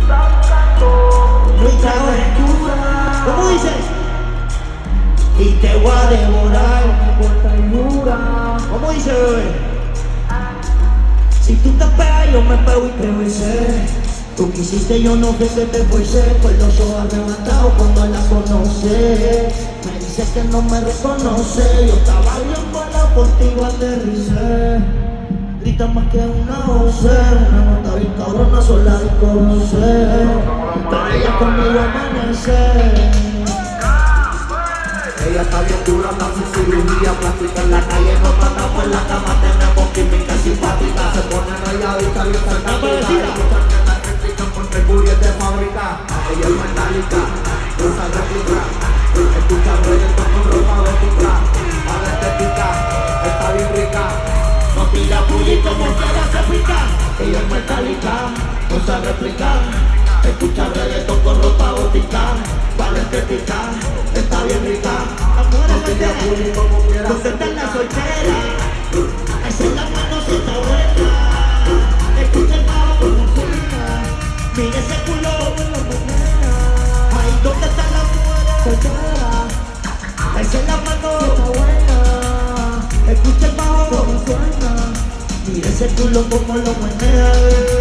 Nuestra aventura. ¿Cómo dice? Y te voy a devorar. ¿Cómo dice, bebé? Si tú te pegas, yo me pego y te besé. Tú quisiste, yo no que te fuese. Con los ojos arrebatados cuando la conocí. Me dices que no me reconoce. Yo estaba bien buena, por ti aterricé. Grita más que una voz. Una nota bien cabrona, sola de conocer. Pero ella conmigo amanece. Ella está bien dura, está sin cirugía plástica. En la calle nos matamos, en la cama tenemos química simpática. Se pone rayadita y está en porque el booty es de fábrica. Ella es metálica, usa réplica. Escucha reggaetón con ropa gótica. A la estética, está bien rica. No tira bully como quiera se pica. Ella es metálica, usa réplica. Escucha reggaetón con ropa gótica. Para la estética, está bien rica. Las mujeres No tira bully solteras, como quiera ¿dónde se están pica. las solteras? Esa es la mano si está buena. Escucha el bajo como suena. Mira ese culo como lo menea. Ahí donde están las mujeres solteras. Esa es la mano está buena. Escucha el bajo como suena. Mira ese culo como lo menea.